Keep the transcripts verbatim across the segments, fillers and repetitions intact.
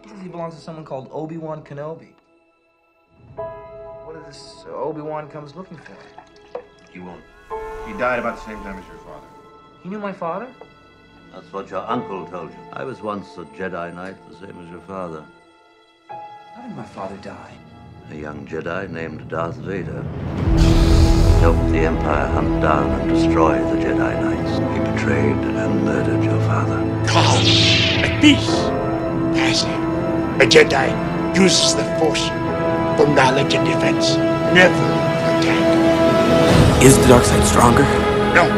He says he belongs to someone called Obi-Wan Kenobi. What if this Obi-Wan comes looking for him? He won't. He died about the same time as your father. He knew my father? That's what your uncle told you. I was once a Jedi Knight, the same as your father. How did my father die? A young Jedi named Darth Vader helped the Empire hunt down and destroy the Jedi Knights. He betrayed and murdered your father. Calm, at peace. Passive. A Jedi uses the Force for knowledge and defense, never attack. Is the dark side stronger? No.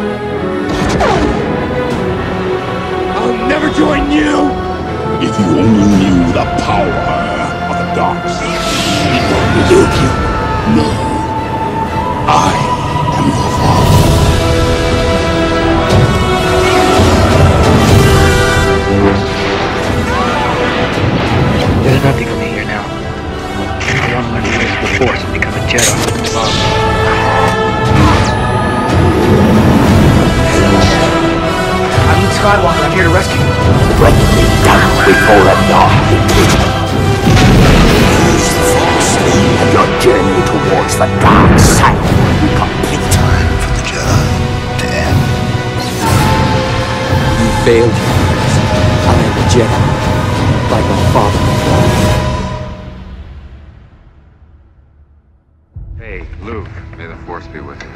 I'll never join you! If you only knew the power of the dark side. Luke, you. No. I am your father. There's nothing for me here now. I want to learn the ways of the Force and become a Jedi. I'm Luke Skywalker. I'm here to rescue you. Bring me down before the dark begins. Use the Force, and your journey towards the dark side will be complete. Time for the Jedi to end. You failed. I am a Jedi, like my father. Hey, Luke, may the Force be with you.